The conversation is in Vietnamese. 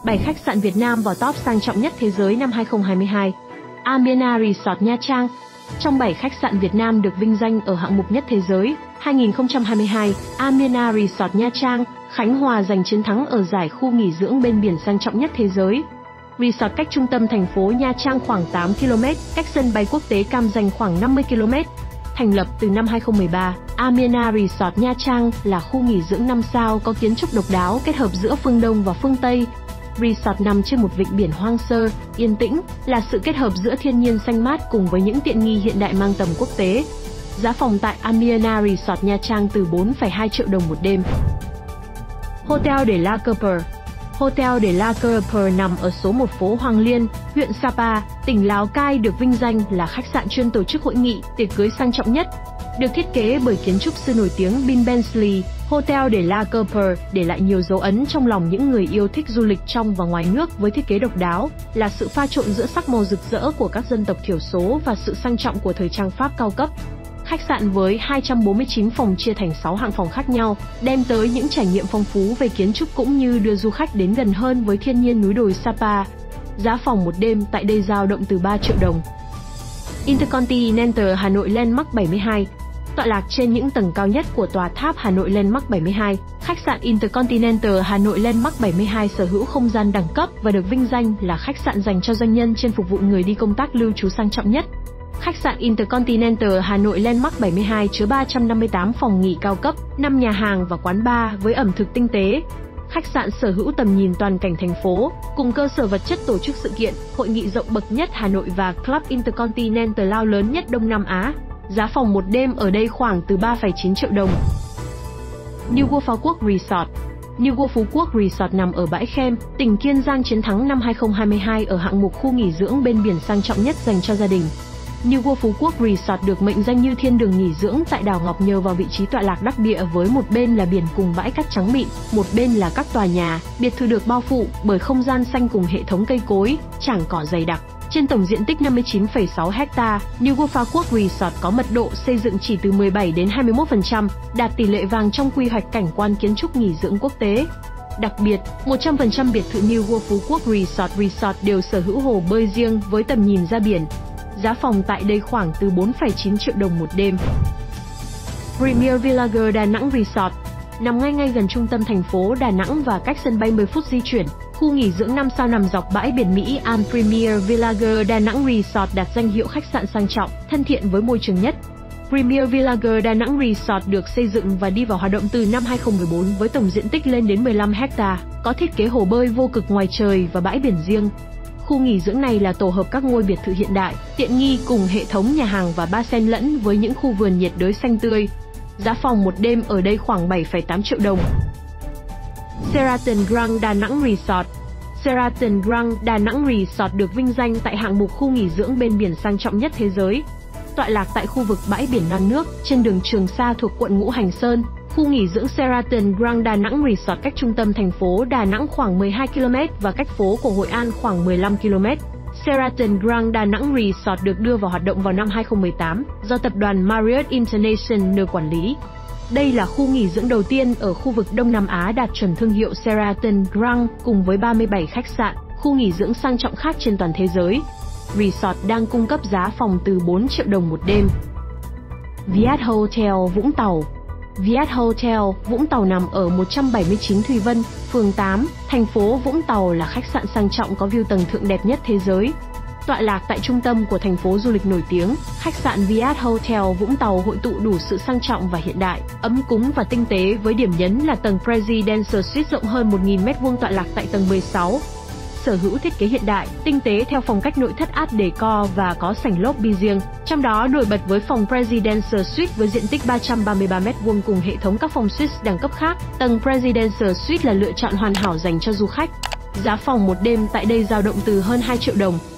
7 khách sạn Việt Nam vào top sang trọng nhất thế giới năm 2022. Amena Resort Nha Trang. Trong 7 khách sạn Việt Nam được vinh danh ở hạng mục nhất thế giới 2022, Amena Resort Nha Trang, Khánh Hòa giành chiến thắng ở giải khu nghỉ dưỡng bên biển sang trọng nhất thế giới. Resort cách trung tâm thành phố Nha Trang khoảng 8 km, cách sân bay quốc tế Cam Ranh khoảng 50 km. Thành lập từ năm 2013, Amena Resort Nha Trang là khu nghỉ dưỡng 5 sao có kiến trúc độc đáo kết hợp giữa phương Đông và phương Tây. Resort nằm trên một vịnh biển hoang sơ, yên tĩnh, là sự kết hợp giữa thiên nhiên xanh mát cùng với những tiện nghi hiện đại mang tầm quốc tế. Giá phòng tại Amena Resort Nha Trang từ 4,2 triệu đồng một đêm. Hotel de la Coupeur. Hotel de la Coupeur nằm ở số 1 phố Hoàng Liên, huyện Sapa, tỉnh Lào Cai được vinh danh là khách sạn chuyên tổ chức hội nghị, tiệc cưới sang trọng nhất. Được thiết kế bởi kiến trúc sư nổi tiếng Bill Bensley, Hotel de la Coupeur để lại nhiều dấu ấn trong lòng những người yêu thích du lịch trong và ngoài nước với thiết kế độc đáo, là sự pha trộn giữa sắc màu rực rỡ của các dân tộc thiểu số và sự sang trọng của thời trang Pháp cao cấp. Khách sạn với 249 phòng chia thành 6 hạng phòng khác nhau, đem tới những trải nghiệm phong phú về kiến trúc cũng như đưa du khách đến gần hơn với thiên nhiên núi đồi Sapa. Giá phòng một đêm tại đây dao động từ 3 triệu đồng. Intercontinental Hà Nội Landmark 72. Tọa lạc trên những tầng cao nhất của tòa tháp Hà Nội Landmark 72, khách sạn Intercontinental Hà Nội Landmark 72 sở hữu không gian đẳng cấp và được vinh danh là khách sạn dành cho doanh nhân trên phục vụ người đi công tác lưu trú sang trọng nhất. Khách sạn Intercontinental Hà Nội Landmark 72 chứa 358 phòng nghỉ cao cấp, 5 nhà hàng và quán bar với ẩm thực tinh tế. Khách sạn sở hữu tầm nhìn toàn cảnh thành phố, cùng cơ sở vật chất tổ chức sự kiện, hội nghị rộng bậc nhất Hà Nội và Club Intercontinental lao lớn nhất Đông Nam Á. Giá phòng một đêm ở đây khoảng từ 3,9 triệu đồng. New World Phú Quốc Resort. New World Phú Quốc Resort nằm ở Bãi Khem, tỉnh Kiên Giang chiến thắng năm 2022 ở hạng mục khu nghỉ dưỡng bên biển sang trọng nhất dành cho gia đình. New World Phú Quốc Resort được mệnh danh như thiên đường nghỉ dưỡng tại đảo Ngọc nhờ vào vị trí tọa lạc đắc địa với một bên là biển cùng bãi cát trắng mịn, một bên là các tòa nhà, biệt thự được bao phủ bởi không gian xanh cùng hệ thống cây cối, trảng cỏ dày đặc. Trên tổng diện tích 59,6 ha, New World Phú Quốc Resort có mật độ xây dựng chỉ từ 17 đến 21%, đạt tỷ lệ vàng trong quy hoạch cảnh quan kiến trúc nghỉ dưỡng quốc tế. Đặc biệt, 100% biệt thự New World Phú Quốc Resort đều sở hữu hồ bơi riêng với tầm nhìn ra biển. Giá phòng tại đây khoảng từ 4,9 triệu đồng một đêm. Premier Villager Đà Nẵng Resort. Nằm ngay gần trung tâm thành phố Đà Nẵng và cách sân bay 10 phút di chuyển, khu nghỉ dưỡng 5 sao nằm dọc bãi biển Mỹ An Premier Villager Đà Nẵng Resort đạt danh hiệu khách sạn sang trọng, thân thiện với môi trường nhất. Premier Villager Đà Nẵng Resort được xây dựng và đi vào hoạt động từ năm 2014 với tổng diện tích lên đến 15 ha, có thiết kế hồ bơi vô cực ngoài trời và bãi biển riêng. Khu nghỉ dưỡng này là tổ hợp các ngôi biệt thự hiện đại, tiện nghi cùng hệ thống nhà hàng và bar xen lẫn với những khu vườn nhiệt đới xanh tươi. Giá phòng một đêm ở đây khoảng 7,8 triệu đồng. Sheraton Grand Đà Nẵng Resort. Sheraton Grand Đà Nẵng Resort được vinh danh tại hạng mục khu nghỉ dưỡng bên biển sang trọng nhất thế giới. Tọa lạc tại khu vực bãi biển non nước, trên đường Trường Sa thuộc quận Ngũ Hành Sơn, khu nghỉ dưỡng Sheraton Grand Đà Nẵng Resort cách trung tâm thành phố Đà Nẵng khoảng 12 km và cách phố của Hội An khoảng 15 km. Sheraton Grand Đà Nẵng Resort được đưa vào hoạt động vào năm 2018 do tập đoàn Marriott International quản lý. Đây là khu nghỉ dưỡng đầu tiên ở khu vực Đông Nam Á đạt chuẩn thương hiệu Sheraton Grand cùng với 37 khách sạn, khu nghỉ dưỡng sang trọng khác trên toàn thế giới. Resort đang cung cấp giá phòng từ 4 triệu đồng một đêm. Viat Hotel Vũng Tàu. Viat Hotel Vũng Tàu nằm ở 179 Thùy Vân, phường 8, thành phố Vũng Tàu là khách sạn sang trọng có view tầng thượng đẹp nhất thế giới. Tọa lạc tại trung tâm của thành phố du lịch nổi tiếng, khách sạn Viat Hotel Vũng Tàu hội tụ đủ sự sang trọng và hiện đại, ấm cúng và tinh tế với điểm nhấn là tầng Presidential Suite rộng hơn 1.000 m² tọa lạc tại tầng 16. Sở hữu thiết kế hiện đại, tinh tế theo phong cách nội thất Art Deco và có sảnh lobby riêng, trong đó nổi bật với phòng Presidential Suite với diện tích 333 m² cùng hệ thống các phòng suite đẳng cấp khác. Tầng Presidential Suite là lựa chọn hoàn hảo dành cho du khách. Giá phòng một đêm tại đây dao động từ hơn 2 triệu đồng.